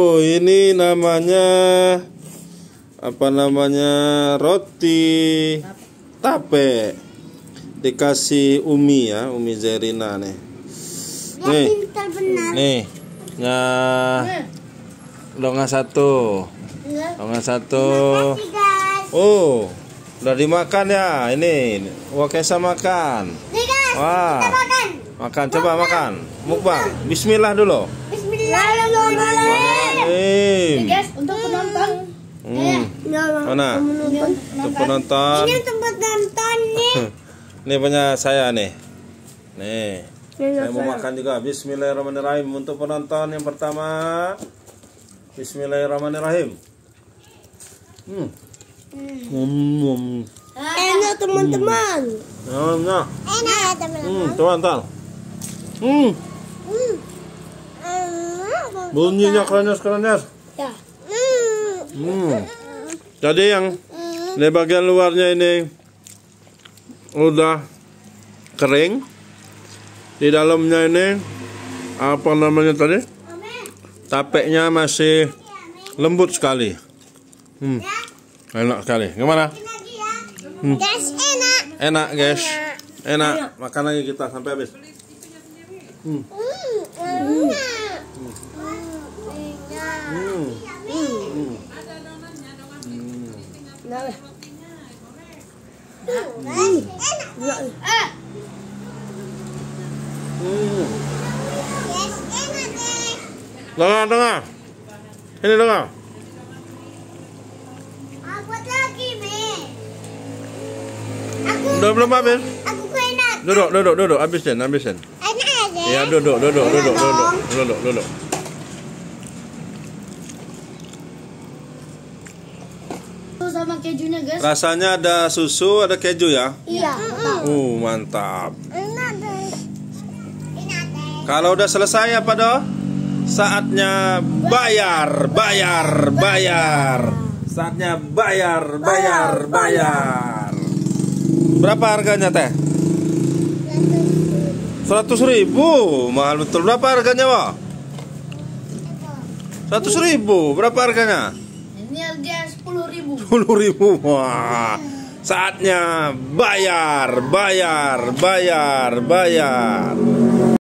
Oh, ini namanya apa namanya? Roti tape. Dikasih Umi ya, Umi Zerina nih. Nih. Nih. Nah. Longa satu. Longa satu. Oh, udah dimakan ya. Ini Wakesa makan. Wah. Makan, coba makan. Mukbang. Bismillah dulu. Bismillahirrahmanirrahim. Guys, untuk penonton. Mana? Untuk penonton. Ini tempat nonton nih. Ini punya saya nih. Nih. Saya mau makan juga. Bismillahirrahmanirrahim. Untuk penonton yang pertama. Bismillahirrahmanirrahim. Enak teman-teman. Enak. Enak teman-teman. Teman-teman. Bunyinya krenyes-krenyes. Ya. Jadi yang di bagian luarnya ini udah kering. Di dalamnya ini apa namanya tadi? Tapenya masih lembut sekali. Enak sekali. Gimana? Guys, enak. Enak, guys. Enak. Makan lagi kita sampai habis. Tengah. Ini tengah. Buat lagi, Me. Udah belum habis? Aku enak. Duduk. Habisin. Enak aja. Ya, duduk. Sama kejunya, guys. Rasanya ada susu, ada keju ya? Iya. Mantap. Enak deh. Kalau udah selesai apa doh? Saatnya bayar. Saatnya bayar. Berapa harganya teh? 100.000. Mahal betul. Berapa harganya, Wak? 100.000. Berapa harganya? Ini harga 10.000. 10.000. Wah. Saatnya bayar.